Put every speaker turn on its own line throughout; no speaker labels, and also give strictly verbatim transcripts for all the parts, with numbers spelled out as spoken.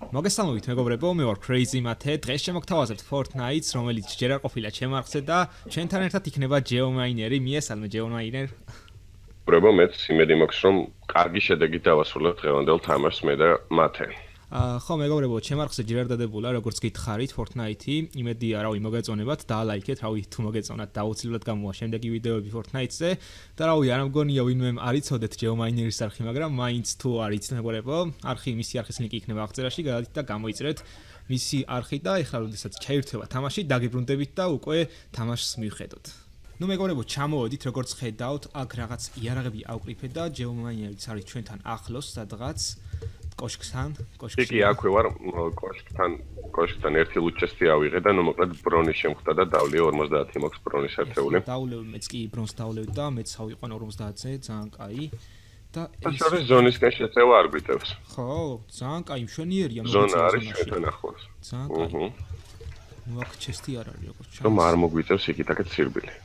მოგესალმებით მეგობრებო, მე ვარ Crazy Mate. დღეს შემოგთავაზებთ Fortnite-ს, რომელიც ჯერ არ ყოფილა ჩემ არხზე და ჩვენთან ერთად იქნება Geomineri. მიესალმე Geominer.
პრობლემა მეც იმედი მაქვს, რომ კარგი შედეგით დავასრულებ დღევანდელ თამაშს მე და Mate.
აა ხო მეგობრებო, ჩემ არხზე ჯერ არ დადებულა, როგორც გითხარით Fortnite-ი. იმედია, რავი, მოგეწონებათ, დაალაიქეთ, რავი, თუ მოგეწონათ, დაუცილებლად გამოვა შემდეგი ვიდეოები Fortnite-ზე. და რავი, არ მგონია ვინმე არ იცოდეთ Geomineri-ის არხი, მაგრამ მაინც თუ არ იცით მეგობრებო, არხი მისი არხის ლინკი იქნება აღწერაში, გადადით და გამოიწერეთ მისი არხი და ეხლა როდესაც ჩაირთვება თამაში, დაგიბრუნდებით და უკვე თამაშს მივხედოთ. ნუ მეგობრებო, ჩამოვედით, როგორც ხედავთ, აქ რაღაც იარაღები ავკრიფეთ და Geomineri-ც არის ჩვენთან ახლოს სადღაც კოშკთან, კოშკში.
კი, აქვე ვარ, კოშკთან, კოშკთან ერთი ლუჩესტი ავიღე და ნუ მოკლედ ბრონის შემხვდა და დავლე ორმოცდაათი მაქვს ბრონის ერთეული.
დავლევ, მეც კი ბრონს დავლევ და მეც ავიყვან ორმოცდაათზე, ძალიან კაი. და
ეს არის ზონისკენ შეწევა არ გვიწევს.
ხო, ძალიან კაი, მშვენიერია
მოგიწევს. ზონა არის ჩვენთან ახლოს.
ძალიან კაი. ნუ აქ ჩესტი არ არის, როგორც ჩანს.
რომ არ მოგვიწევს იქით-აქეთ სირბილი.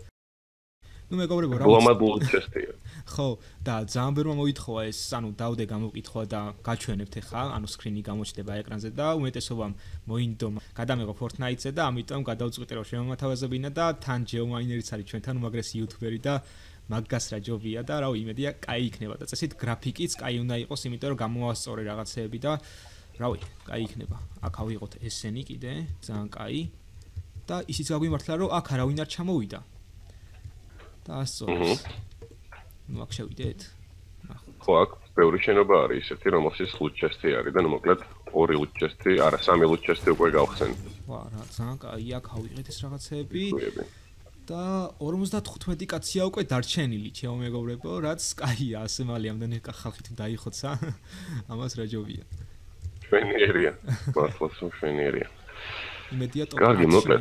ნუ მეგობრებო, რა
ლომად ლუჩესტია.
ხო, და ძალიან ბევრმა მოითხოვა ეს, ანუ დავდე გამოვკითხვა და გაჩვენებთ ახლა, ანუ სკრინი გამოჩნდება ეკრანზე და უმეტესობამ მოინდომა გადამეღო Fortnite-ზე და ამიტომ გადავწყვიტე რომ შემომათავაზებინა და თან Geomineri-ც არის ჩვენთან უმაგრესი იუთუბერი და მაგას რა ჯობია და რავი, იმედია, კაი იქნება და წესით გრაფიკიც კაი უნდა იყოს, იმიტომ რომ გამოვასწორე რაღაცეები და რავი, კაი იქნება. აქ ავიღოთ ესენი კიდე, ძალიან კაი. და ისიც გაგვიმართლა რომ აქ არავინ არ ჩამოვიდა. და ასწორებს. ნუ აქ შევიდეთ.
ხო, აქ ბევრი შენობა არის ისეთი, რომელშიც ლუჩესტი არის და ნუ მოკლედ ორი ლუჩესტი, არა, სამი ლუჩესტი უკვე გავხსენეთ.
ვა, რა ძალიან კაი, აქ ავიღეთ ეს რაღაცეები. და ორმოცდათხუთმეტი კაცია უკვე დარჩენილი, ჩემო მეგობრებო, რაც კაია, ასე მალე ამდენი ხალხი თუ დაიხოცა, ამას რა ჯობია.
შვენიერია, მართლაც შვენიერია.
იმედია ტოპ
კარგი, მოკლედ.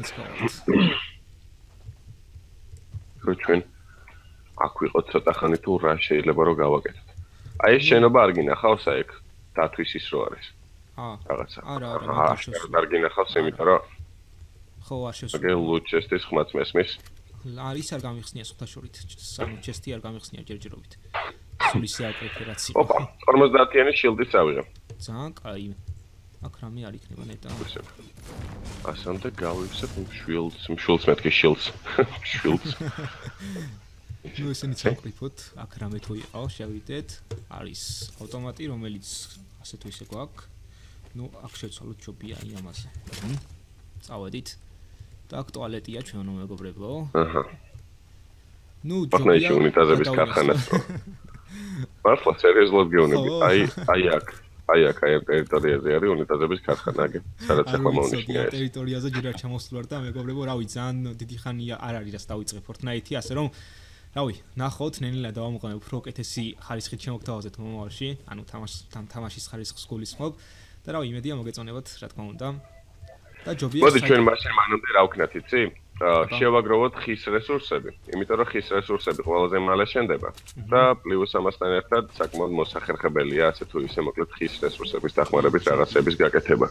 რო ჩვენ აქ ვიყოთ ცოტა ხანი თუ რა შეიძლება რომ გავაკეთოთ. აი ეს შენობა არ გინახავს აი ეგ დათვის ის რო არის.
აა,
რაღაცა.
არა, არა,
არ გინახავს იმიტომ რომ
ხო, არ შევსვი.
აგერ ლუჩესტის ხმაც მესმის.
არის არ გამიხსნია სუხთაშორით, სამი ჩესტი არ გამიხსნია ჯერჯერობით. სულ ისე აკრეფერაცია.
ოპა, ორმოცდაათიანი შილდიც ავიღე.
ძალიან კაი. აქ რამე არ იქნება ნეტა.
ასამდე გავივსებ შილდს, შილდს მეთქი შილდს. შილდს.
ნუ ესენი წავკრიფოთ, აქ რამე თუ იყო, შევიდეთ. არის ავტომატი, რომელიც ასე თუ ისე გვაქვს. ნუ აქ შევცვალოთ ჯობია აი ამაზე. წავედით. და აქ ტუალეტია ჩვენო მეგობრებო.
აჰა.
ნუ
ჯობია უნიტაზების ქარხანა. მართლა სერიოზულად გეუბნები. აი, აი აქ, აი აქ, აი ამ ტერიტორიაზე არის უნიტაზების ქარხანა, აგე. სადაც ახლა მოვნიშნია ეს.
ტერიტორიაზე ჯერ არ ჩამოსვლარ და მეგობრებო, რავი, ძალიან დიდი ხანია არ არის რას დავიწყე Fortnite-ი, ასე რომ რავი, ნახოთ, ნენელა დავამოყენებ უფრო უკეთესი ხარისხით შემოგთავაზეთ მომავალში, ანუ თამაშს თამაშის ხარისხს გულისხმობ და რავი, იმედია მოგეწონებათ, რა თქმა უნდა. და ჯობია.
მოდი ჩვენ მაშინ მანამდე რა ვქნათ, იცი? შევაგროვოთ ხის რესურსები, იმიტომ რომ ხის რესურსები ყველაზე მალე შენდება და პლუს ამასთან ერთად საკმაოდ მოსახერხებელია ასე თუ ისე მოკლედ ხის რესურსების დახმარებით რაღაცების გაკეთება.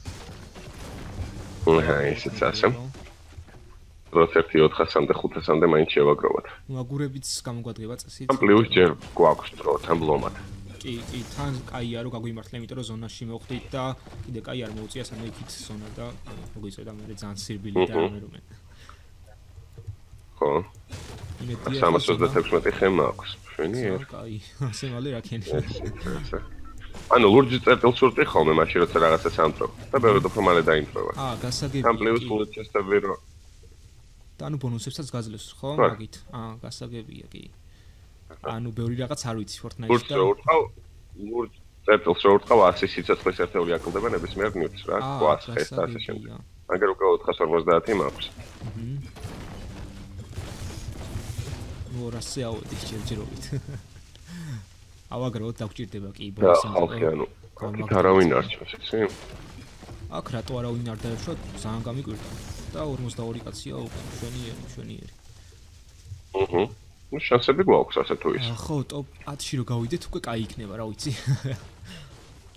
აჰა, ისიც ასე. როცა ოთხასამდე ხუთასამდე მაინც შევაგროვოთ.
ნუ აგურებიც გამოგვადგება წესით.
პლუს ჯერ გვაქვს დრო თან ბლომად.
კი, კი, თან კაია რომ გაგვიმართლა, იმიტომ რომ ზონაში მოვხდით და კიდე კაი არ მოუწია სანამ იქით ზონა და მოგვიწევდა მე ძალიან სირბილი და ამე რომე.
ხო. სამას ოცდათექვსმეტი ხე მაქვს. შვენიერ.
კაი, ასე მალე რა ქენი.
ანუ ლურჯი წერტილს ვურტი ხოლმე მაშინ როცა რაღაცა სამწრო და ბევრი უფრო მალე დაინტროვა.
აა, გასაგებია.
თან პლუს ლუჩესტები რო
და ანუ ბონუსებსაც გაძლევს, ხო? მაგით. აა, გასაგებია კი. ანუ ბევრი რაღაც არ ვიცი Fortnite-ში და
ვურტყავ ლურჯ წერტილს რო ვურტყავ ასი სიცოცხლის ერთეული აკლდება ნებისმიერ ნიუტს რა, კვაც ხეს და ასე შემდეგ. აგერ უკვე ოთხას ორმოცდაათი მაქვს.
აჰა. ნუ რასე ავედი ჯერჯერობით. ავაგროვოთ დაგჭირდება კი
ბონუსი. ხალხი ანუ აქ არავინ არ ჩანს, იცი?
აქ რატო არავინ არ დაერჩვა, ძალიან გამიკვირდა. და ორმოცდაორი კაცია უკვე, შვენიერი, შვენიერი.
აჰა. ну შანსები გვაქვს ასე თუ ისე.
ხო, ტოპ ათში რო გავიდეთ, უკვე კაი იქნება, რა ვიცი.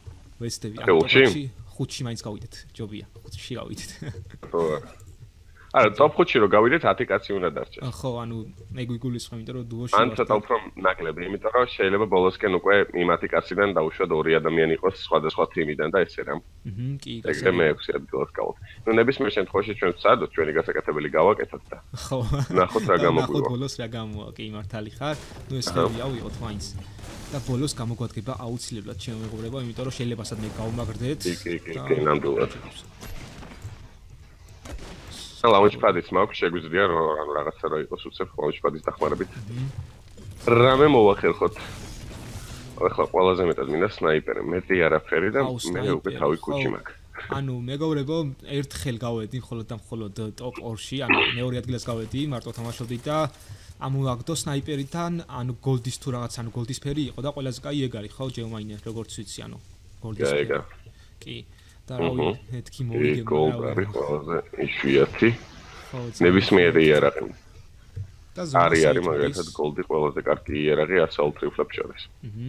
ვესტები,
ათში,
ხუთში მაინც გავიდეთ, ჯობია, ხუთში გავიდეთ.
ხო. არა, ტოპ ხუთში რო გავიდეთ ათი კაცი უნდა დარჩეს.
ხო, ანუ მე გიგულისხმობ, იმიტომ რომ დუოში
ან ცოტა უფრო ნაკლები, იმიტომ რომ შეიძლება ბოლოსკენ უკვე იმ ათი კაციდან დაუშვათ ორი ადამიანი იყოს სხვადასხვა თიმიდან და ესე რა.
აჰა, კი,
ეგრე მე ექვსი ადგილას გავთ. ნუ ნებისმიერ შემთხვევაში ჩვენ ვცადოთ ჩვენი გასაკეთებელი გავაკეთოთ და.
ხო.
ნახოთ რა გამოგვივა.
ნახოთ ბოლოს რა გამოვა, კი მართალი ხარ. ნუ ეს ხელი ავიღოთ მაინც. და ბოლოს გამოგვადგება აუცილებლად ჩემო მეგობრებო, იმიტომ რომ შეიძლება სადმე გავუმაგრდეთ.
კი, კი, კი, კი, ნამდვილად. ლაუნჩპადიც მაქვს, შეგვიძლია რომ რაღაცა რა იყოს უცებ ლაუნჩპადის დახმარებით. რამე მოვახერხოთ. ახლა ყველაზე მეტად მინდა სნაიპერი, მეტი არაფერი და მე უკვე თავი კუჩი მაქვს.
ანუ მეგობრებო, ერთხელ გავედი მხოლოდ და მხოლოდ ტოპ ორში, ანუ მეორე ადგილას გავედი, მარტო თამაშობდი და ამოვაგდო სნაიპერიდან, ანუ გოლდის თუ რაღაც, ანუ გოლდის ფერი იყო და ყველაზე კაი ეგ არის, ხო, ჯეომაინე, როგორც ვიცი, ანუ გოლდის ფერი. კი. და რავი, მეთქი მოვიგებ.
გოლდარი ყველაზე იშვიათი. ნებისმიერი იარაღი. არის არის მაგალითად გოლდი ყველაზე კარგი იარაღი ასაულტ რიფლებს შორის.
აჰა.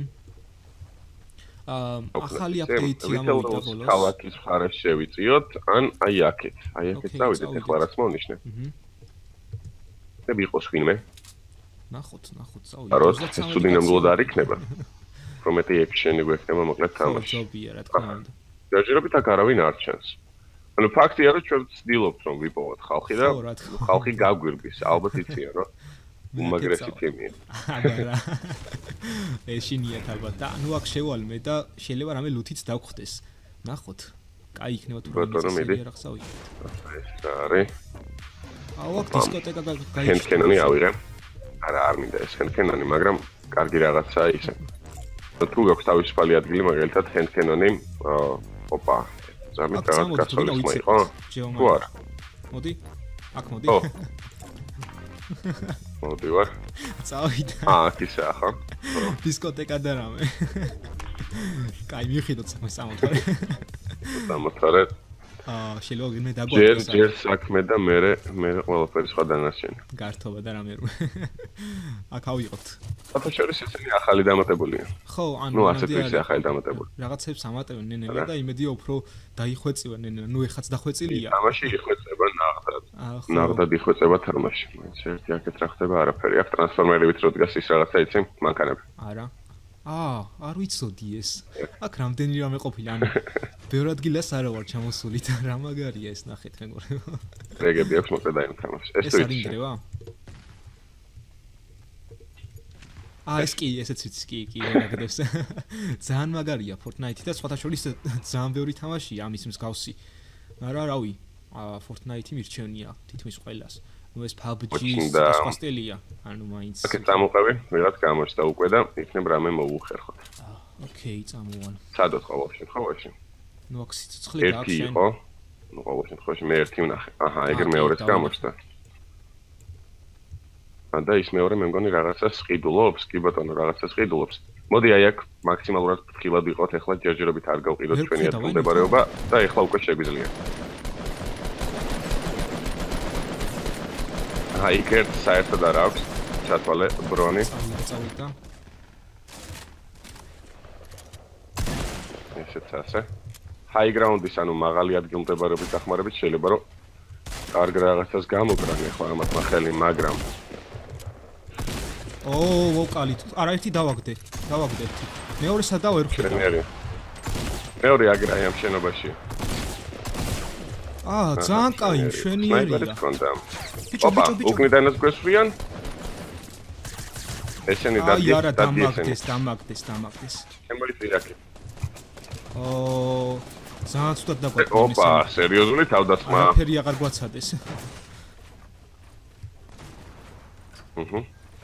აა ახალი აპდეიტი ამოვიდა ბოლოს.
ქალაქის მხარეს შევიწიოთ, ან აი აქეთ. აი აქეთ წავიდეთ, ახლა რაც მონიშნე.
აჰა.
მე ვიყოს ვინმე.
ნახოთ, ნახოთ, წავიდეთ.
აროს სუდინამდულად არ იქნება. პრომეთი ექშენი გვექნება მოკლედ თამაში.
ჯობია, რა თქმა უნდა.
ჯერჯერობით აქ არავინ არ ჩანს. ანუ ფაქტია რომ ჩვენ ვცდილობთ რომ ვიპოვოთ ხალხი და ხალხი გაგვირგვის, ალბათ იციან რომ უმაგრესი თემია.
აბარა. ეშინიათ ალბათ და ანუ აქ შევალმე და შეიძლება რამე ლუთიც დავხდეს. ნახოთ. კაი იქნება თუ რა რახსავი.
ეს არის.
აუ აქ დისკოტეკა გაიგე.
ჰენდკენონი ავიღე. არა, არ მინდა ეს ჰენდკენონი, მაგრამ კარგი რაღაცაა ისე. თუ გაქვს თავისუფალი ადგილი, მაგალითად ჰენდკენონი, ოპა, ზამით რაღაც გასწავლისმა იყო? თუ არა?
მოდი. აქ მოდი.
ო. მოდი ვარ.
წავიდა.
აა, ისაა ხო?
დისკოტეკა და რამე. კაი, მიხედოთ სამოთარე.
სამოთარე.
აა, შეიძლება ვინმე დაგვაქვს.
ჯერ ჯერ საქმე და მე მე ყველაფერი სხვა დანარჩენი.
გართობა და რამე. აქ ავიღოთ.
საფაშორის ისინი ახალი დამატებულია.
ხო, ანუ
ნუ ასეთ ვიცი ახალი დამატებული.
რაღაცებს ამატებენ ნენელა და იმედია უფრო დაიხვეწივა ნენელა. ნუ ეხაც დახვეწილია.
თამაში იხვეწება ნაღდად. ნაღდად იხვეწება თამაში. ერთი აქეთ რა ხდება არაფერი. აქ ტრანსფორმერებით რო დგას ის რაღაცა იცი მანქანები.
არა. აა, არ ვიცოდი ეს. აქ რამდენი რამე ყოფილა, ანუ ბევრ ადგილას არა ვარ ჩამოსული და რა მაგარია ეს ნახეთ მეგობრებო.
რეგები აქვს მოკლედ აი თამაში. ეს
ეს არის ინგრევა? აა, ეს კი, ესეც ვიცი, კი, კი, რაგდებს. ძალიან მაგარია Fortnite-ი და სხვათა შორის ძალიან ბევრი თამაშია ამის მსგავსი. მაგრამ რავი, აა Fortnite-ი მირჩევნია თითქმის ყველას. ნუ ეს P U B G და სხვა სტილია, ანუ მაინც.
ოკეი, წამოყევი, ვიღაც გამოჩნდა უკვე და იქნებ რამე მოუხერხოთ.
აა, ოკეი, წამოვალ.
სადოთ ყოველ შემთხვევაში?
ნუ აქ სიცხლე გაქვს.
ერთი იყო. ნუ ყოველ შემთხვევაში მე ერთი ვნახე. აჰა, ეგრე მეორეც გამოჩნდა. და ის მეორე მე მგონი რაღაცას ყიდულობს, კი ბატონო, რაღაცას ყიდულობს. მოდი აი აქ მაქსიმალურად ფრთხილად ვიყოთ, ეხლა ჯერჯერობით არ გავყიდოთ ჩვენი ადგილმდებარეობა და ეხლა უკვე შეგვიძლია. აი კერტ საერთოდ არ აქვს ჩათვალე ბრონი.
წავიდა.
ესეც ასე. ჰაი გრაუნდის, ანუ მაღალი ადგილმდებარეობის დახმარებით შეიძლება რომ კარგ რაღაცას გამოგრან ეხლა ამათ ხელი, მაგრამ
ოო, ვოკალი. არა, ერთი დავაგდე. დავაგდე ერთი. მეორე სადაო ერთხელ.
მეორე აგრაი ამ შენობაში.
აა, ძალიან კაი, მშვენიერია.
ოპა, უკნიდანაც გვესვიან. ესენი დადიეს,
აი, არა, დამაგდეს, დამაგდეს, დამაგდეს.
შემოიწირაკე.
ოო, ძალიან ცუდად დაგვაქვს.
ოპა, სერიოზული თავდასხმა.
არაფერი აღარ გვაცადეს.
აჰა.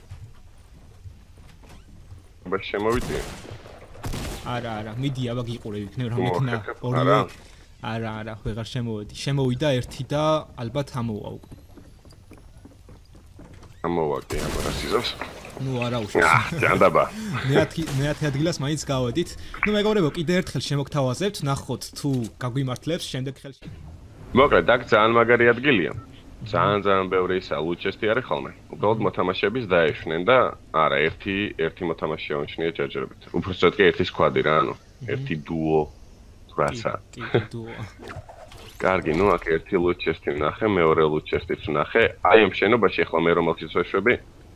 ბაშ შემოვიდე.
არა, არა, მიდი აბა გიყურე იქნებ რა მექნა. ორი. არა, არა, ვეღარ შემოვედი. შემოვიდა ერთი და ალბათ ამოვა უკვე.
ამოვა კი, აბა სიზავს.
ნუ არა უშავს.
აა, ჯანდაბა.
მეათი მეათი ადგილას მაინც გავედით. ნუ მეგობრებო, კიდე ერთხელ შემოგთავაზებთ, ნახოთ თუ გაგვიმართლებს შემდეგ ხელში.
მოკლედ, აქ ძალიან მაგარი ადგილია. ძალიან ძალიან ბევრი ისა ლუჩესტი არის ხოლმე. უბრალოდ მოთამაშეების დაეშვნენ და არა, ერთი ერთი მოთამაშე აღნიშნია ჯერჯერობით. უბრალოდ კი ერთი სკვადი რა, ანუ ერთი დუო რაცა.
კი, დუო.
კარგი, ნუ აქ ერთი loot chest-ი ვნახე, მეორე loot chest-იც ვნახე. აი ამ შენობაში ახლა მე რომელშიც ვეშვები?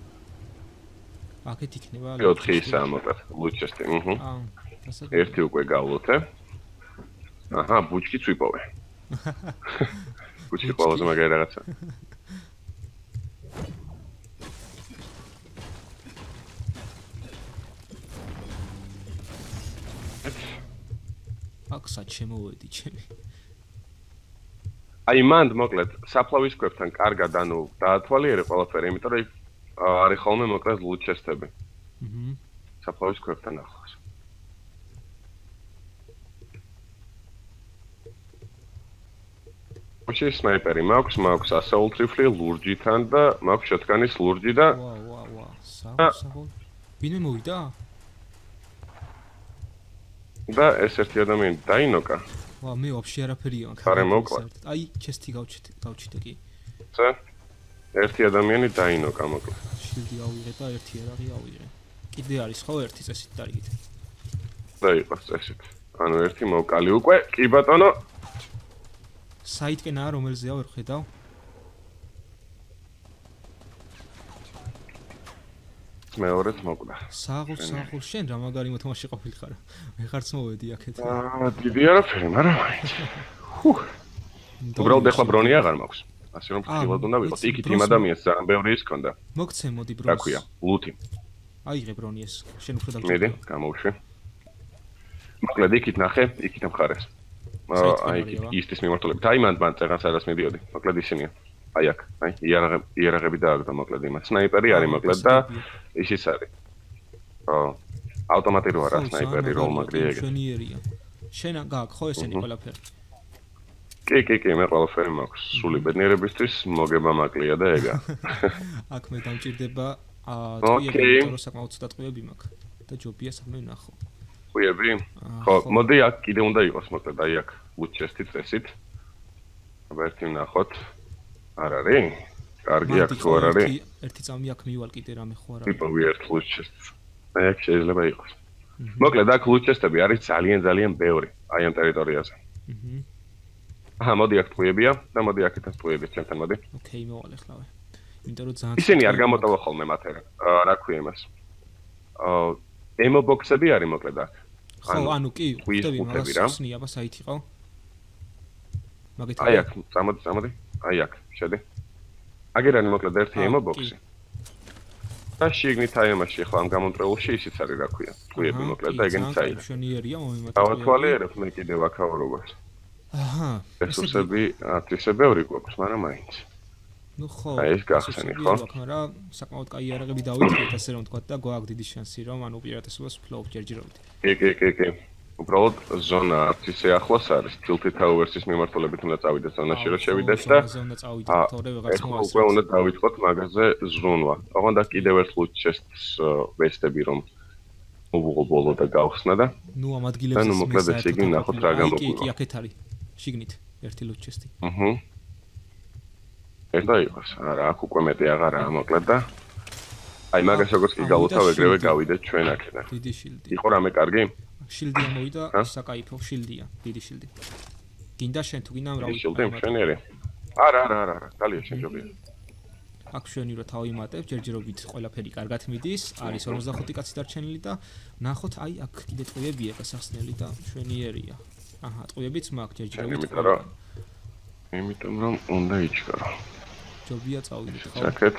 აქეთ იქნება
ოთხი ისაა მოკლედ loot chest-ი. აჰა.
აა, ასე.
ერთი უკვე გავლოთე. აჰა, ბუჩკიც ვიპოვე. ბუჩკი ყველაზე მაგარი რაღაცა.
აქ სად შემოვედი ჩემი.
აი მანდ მოკლედ საფლავის ქვებთან კარგად ანუ დაათვალიერე ყველაფერი, იმიტომ რომ არის ხოლმე მოკლედ loot chest-ები.
აჰა.
საფლავის ქვებთან ახლოს. ოჩი სნაიპერი მაქვს, მაქვს assault rifle ლურჯიდან და მაქვს shotgun-ის ლურჯი და
ვა ვა ვა, საუბარ. ვინმე მოვიდა?
და ეს ერთი ადამიანი დაინოკა.
ვა, მე ვაფშე არაფერია მაგ.
არე მოკლა.
აი, chest-ი გავჩით, გავჩიტე კი.
ცა ერთი ადამიანი დაინოკა მოკლედ.
შილდი ავიღე და ერთი ერაღი ავიღე. კიდე არის ხო ერთი წესით დარიგით.
და იყოს წესით. ანუ ერთი მოვკალი უკვე. კი ბატონო.
საიტკენაა რომელზეა ვერ ხედავ.
მეორეც მოკვდა.
საღულ საღულ შენ რა მაგარი მოთამაშე ყოფილიყარ. მე ხარც მოვედი აქეთ.
აა დიდი არაფერი, მაგრამ მაინც. ჰუ. უბრალოდ ახლა ბრონი აღარ მაქვს. ასე რომ ფრთხილად უნდა ვიყოთ. იქით იმ ადამიანს ძალიან ბევრი ის ქონდა.
მოგცე მოდი ბრონს.
რა ქვია? ლუთი.
აიღე ბრონი ეს. შენ უფრო დავჭირე.
მედი, გამოვშვი. მოკლედ იქით ნახე, იქით მხარეს. აი იქით ისტის მიმართულებით. აი მანდ მანდ წეგანს არას მიდიოდი. მოკლედ ისინია. აი აქ, აი იარაღები, იარაღები დააგდო მოკლედ იმას. სნაიპერი არის მოკლედ და ისიც არის. აა ავტომატი რო არა სნაიპერი რო მაგრი ეგ.
შენიერია. შენ გააქვს ხო ესენი ყველაფერი?
კი, კი, კი, მე ყველაფერი მაქვს. სული ბედნიერებისთვის მოგება მაკლია და ეგა.
აქ მე დამჭირდება აა ტყუები, რო საკმაოდ ცუდად ტყუები მაქვს და ჯობია საქმე ვნახო.
ტყუები? ხო, მოდი აქ კიდე უნდა იყოს მოკლედ აი აქ loot chest-ი წესით. აბა ერთი ვნახოთ. არ არის? კარგი აქ თუ არ არის?
ერთი წამი აქ მივალ კიდე რამე ხო არ არის?
ტიპოვი ერთ loot chest-ს. აი აქ შეიძლება იყოს. მოკლედ აქ loot chest-ები არის ძალიან ძალიან ბევრი აი ამ ტერიტორიაზე.
აჰა.
აჰა, მოდი აქ ტყუებია და მოდი აქეთაც ტყუები ჩემთან მოდი.
ოკეი, მოვალე ხლავე. იმიტომ რომ ძალიან
ისინი არ გამოტოვა ხოლმე მათ რა. რა ქვია იმას? აა ემო ბოქსები არის მოკლედ აქ.
ხო, ანუ კი, ხვდები მაგას სნია აბა საით იყო? მაგით
აი აქ, წამოდი, წამოდი. აი აქ, შედი. აგერანი მოკლედ ერთი ემო ბოქსი. და შიგნით აი ამაში ახლა ამ გამონტრეულში ისიც არის რა ქვია. ტყუები მოკლედ და ეგენიც არის.
შენიერია მომიმატა.
დავათვალიერებ მე კიდევ აქაურობას.
აჰა.
რესურსები ათვისე ბევრი გვაქვს, მაგრამ მაინც.
ნუ ხო.
აი ეს გახსენი ხო?
მაგრამ საკმაოდ კაი იარაღები დავიწყეთ ასე რომ თქვა და გვაქვს დიდი შანსი რომ ანუ უპირატესობას ვფლობ ჯერჯერობით.
კი, კი, კი, კი. უბრალოდ ზონა ათვისე ახლოს არის. Tilted Towers-ის მიმართულებით უნდა წავიდეთ ზონაში რომ შევიდეთ და
ზონა წავიდეთ თორე ვეღარც მოასწრებს.
უკვე უნდა დავიწყოთ მაგაზე ზრუნვა. ოღონდ აქ კიდევ ერთ loot chest-ს ვესტები რომ მოვუღო ბოლო და გავხსნა და
ნუ ამ ადგილებზე
ნუ მოკლედ შეგინ ნახოთ რა გამოგვიყვება.
კი, კი, აქეთ არის. შიგნით ერთი loot chest-ი.
აჰა. ერთა იყოს. არა, აქ უკვე მეტი აღარაა მოკლედ და აი მაგას როგორც კი გალოთავ ეგრევე გავიდეთ ჩვენ აქედან.
დიდი შილდი.
იყო რამე კარგი?
შილდი ამოვიდა, საკაიფო შილდია, დიდი შილდი. გინდა შენ თუ გინდა რა
შილდი მშვენიერი? არა, არა, არა, არა, ძალიან შეჯობია.
აქ შვენი რო თავიმატებ, ჯერჯერობით ყველაფერი კარგად მიდის, არის ორმოცდახუთი კაცი დარჩენილი და ნახოთ, აი აქ კიდე ტყუებია გასახსნელი და მშვენიერია. აჰა, ტყუებიც მაქვს ჯერჯერობით.
იმიტომ რომ იმიტომ რომ უნდა იჩქარო.
ჯობია წავიდეთ ხო?
საკეთ.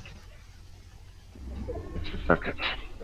საკეთ.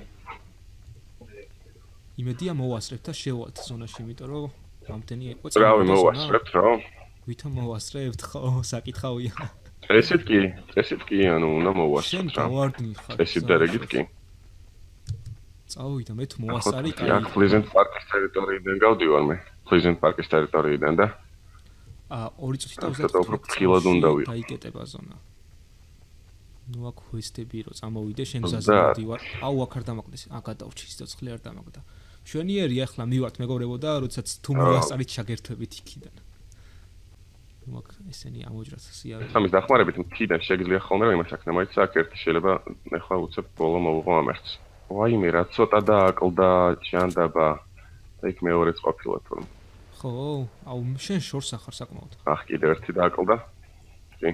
იმედია მოვასწრებთ და შევვალთ ზონაში, იმიტომ რომ რამდენი იყო
წამოდი. რავი მოვასწრებთ რა?
ვითომ მოვასწრებთ ხო? საკითხავია.
ესეთ კი, ესეთ კი, ანუ უნდა მოვასწრებთ.
შენ გავარდნი ხარ.
ესეთ დარეგით კი.
წავიდა მე თუ მოვასწარი,
კაი. აქ Pleasant Park-ის ტერიტორიიდან გავდივარ მე. Pleasant Park-ის ტერიტორიიდან და
აა ორი წუთი და
უსწრაფოდ უნდა ვიყო.
დაიკეტება ზონა. ნუ აქ ვესტები რო წამოვიდე შენ გზაზე მოდივარ. აუ აქ არ დამაგდეს. ა გადავჭი სიცოცხლე არ დამაგდა. მშვენიერი ახლა მივართ მეგობრებო და როდესაც თუ მოვასწარით შეგერთვებით იქიდან. ნუ აქ ესენი ამოჯრას სიარე.
სამის დახმარებით მთიდან შეგიძლია ხოლმე რომ იმას აქ ნამაიც აქ ერთი შეიძლება ახლა უცებ ბოლო მოვუღო ამერც. ვაიმე რა ცოტა დააკლდა ჯანდაბა და იქ მეორეც ყოფილა თორემ.
ხო, აუ შენ შორს ახარ საკმაოდ.
ახ კიდევ ერთი დააკლდა. კი.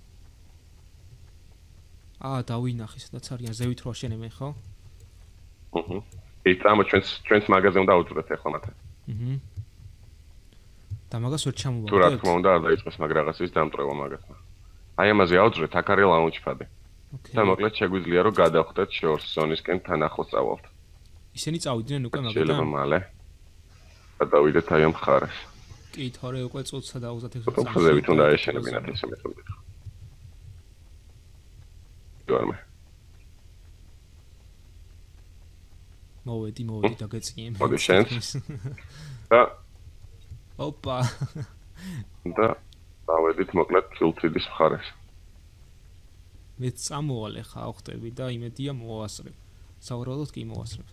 აა დავინახე, სადაც არიან ზევით რო აშენებენ, ხო?
აჰა. ის ამ ჩვენს ჩვენს მაღაზიაზე უნდა აუწურეთ ახლა მათ.
აჰა. და მაგას ვერ ჩამოვაგდეთ?
თუ რა თქმა უნდა, არ დაიწყოს მაგ რაღაცის დამტრევა მაგასთან. აი ამაზე აუწურეთ, აქ არის ლაუნჩპადი.
ოკეი.
და მოკლედ შეგვიძლია რომ გადავხდეთ შორს ზონისკენ თან ახლოს წავალთ.
ისინი წავიდნენ უკვე მაგიდან?
შეიძლება მალე. გადავიდეთ აი ამ მხარეს.
კი, თორე უკვე წუთსა და ოცდაექვსი
წუთს. ფუძებით უნდა ეშენებინათ ესე მეთოდით. დორმე.
მოვედი, მოვედი და გეწიემ.
მოდი შენს. და
ოპა.
და დავედით მოკლედ ფილტრიდის მხარეს.
მე წამოვალე ხა ხვდები და იმედია მოასწრებ. საუბრობთ კი მოასწრებ.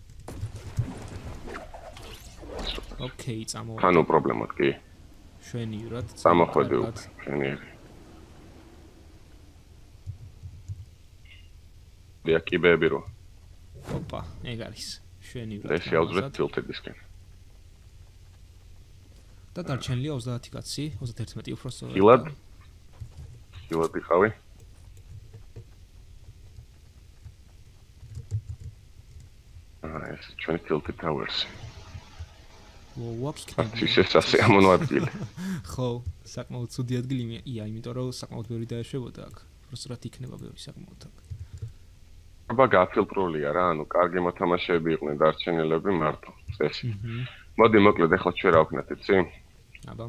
ოკეი, წამოვალე.
ანუ პრობლემად კი.
შვენივრად.
წამოხვედი უკვე, შვენიერი. დია კიბეები რო.
ოპა, ეგ არის. შვენივრად.
და შეავზრეთ ფილტრიდისკენ.
და დარჩენილია ოცდაათი კაცი, ოცდაერთმეტი უფრო სწორად.
კილად. კილად იყავი. აა, ეს ჩვენი ფილტრი ტაუერსი.
ვაუაპს
ის ეს ასე ამონვადგილი.
ხო, საკმაოდ ცუდი ადგილია, იმიტომ რომ საკმაოდ ბევრი დაეშვებოდა აქ. პროსტად იქნება ბევრი საკმაოდ აქ.
აბა გაფილტრულია რა, ანუ კარგი მოთამაშეები იყვნენ დარჩენილები მარტო წესი. მოდი მოკლედ ახლა ჩვენ რა ვქნათ, იცი?
აბა.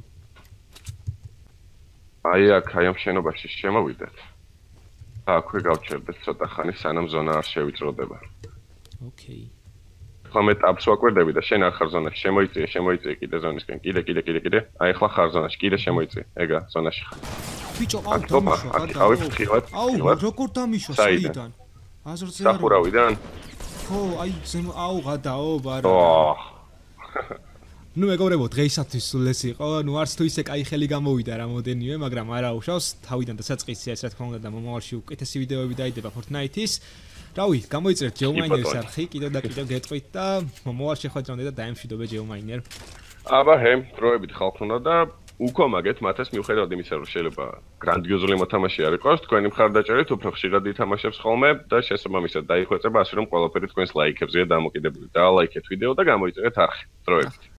აი აქ აი ამ შენობაში შემოვიდეთ. და აქვე გავჩერდეთ ცოტა ხანი სანამ ზონა არ შევიწროდება.
ოკეი.
ახლა მე ტაბს ვაკვირდები და შენ არ ხარ ზონაში, შემოიწიე, შემოიწიე კიდე ზონისკენ, კიდე, კიდე, კიდე, კიდე. აი ახლა ხარ ზონაში, კიდე შემოიწიე. ეგა, ზონაში ხარ.
ბიჭო, აუ დამიშვა,
აქ ხავი ფრთხილად.
აუ, როგორ დამიშვა საიდან? აზრზე არა.
სახურავიდან?
ხო, აი ზემო, აუ გადაო, ბარა.
ოჰ.
ნუ მეგობრებო, დღეისათვის სულ ეს იყო. ნუ არც თუ ისე კაი ხელი გამოვიდა რამოდენიმე, მაგრამ არა უშავს. თავიდან და საწყისი ეს რა თქმა უნდა და მომავალში უკეთესი ვიდეოები დაიდება Fortnite-ის. რავი, გამოიწერეთ Geominer's არხი, კიდევ და კიდევ გეტყვით და მომავალში ხვედრამდე და დაემშვიდობე Geominer.
აბა ჰე, დროებით ხალხუნა და უქომაგეთ მათეს მიუხედავად იმისა, რომ შეიძლება გრანდიოზული მოთამაშე არ იყოს, თქვენი მხარდაჭერით უფრო ხშირად ითამაშებს ხოლმე და შესაბამისად დაიხვეწება, ასე რომ ყველაფერი თქვენს ლაიქებზეა დამოკიდებული. და ლაიქეთ ვიდეო და გამოიწერეთ არხი. დროებით.